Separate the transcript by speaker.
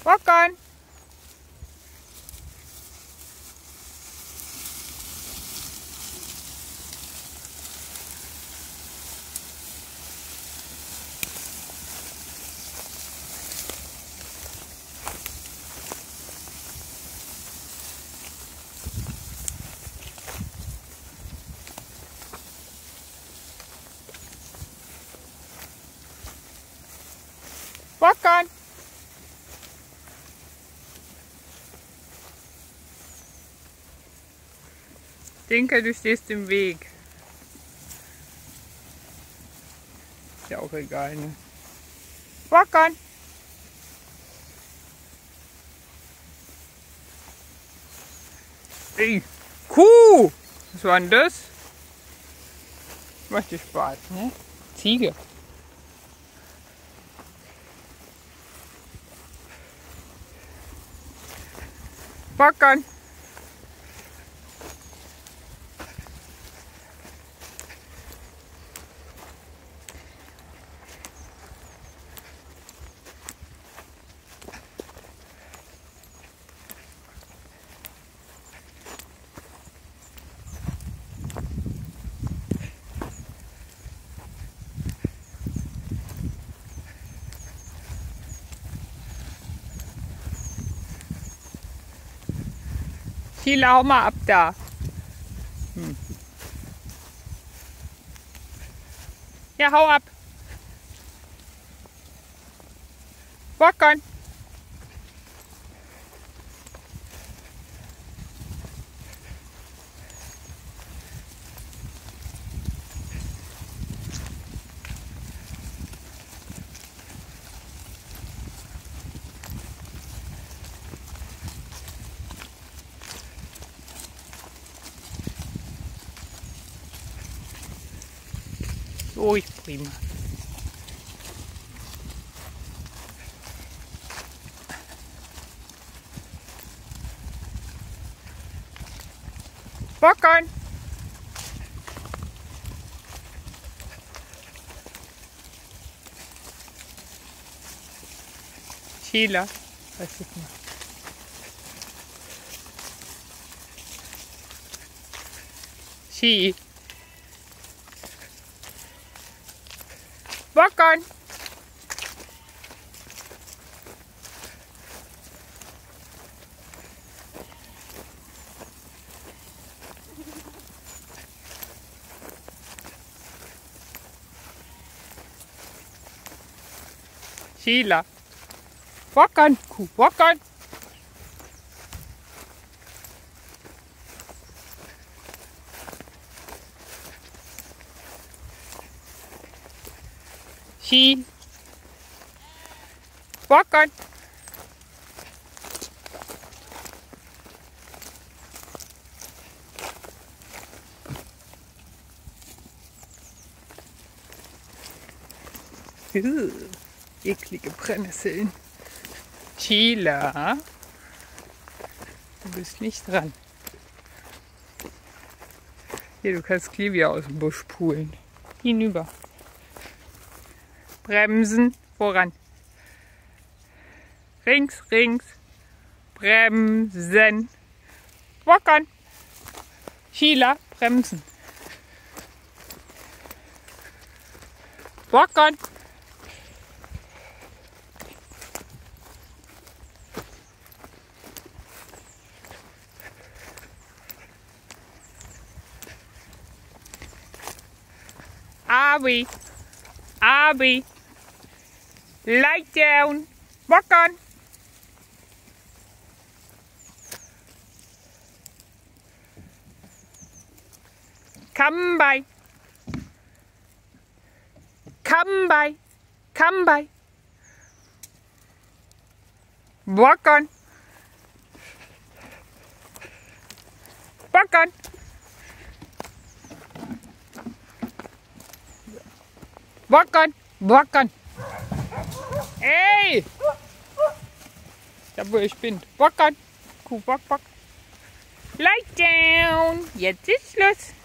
Speaker 1: Walk on. Walk on. Dinka, du stehst im Weg. Ist ja auch egal, ne? Walk on. Ey, Kuh! Was war denn das? Macht dir Spaß, ne? Ziege. Walk on. Sheila, hau mal ab da. Ja, hau ab. Walk on. Oh, ich prima. Walk on. Sheila, was ist mal? She. Walk on. Sheila. Walk on. Walk on. She. Walk on. Eklige Brennnesseln. Sheila, du bist nicht dran. Hier, du kannst Clivia aus dem Busch pulen. Hinüber. Bremsen, voran. Rings, rings. Bremsen. Walk on. Sheila, bremsen. Walk on. Abby, Abby, lie down, walk on. Come by, come by, come by. Walk on, walk on. Walk on, walk on. Ey! Da wo ich bin. Walk on. Kuh, walk, walk. Lie down. Jetzt ist Schluss.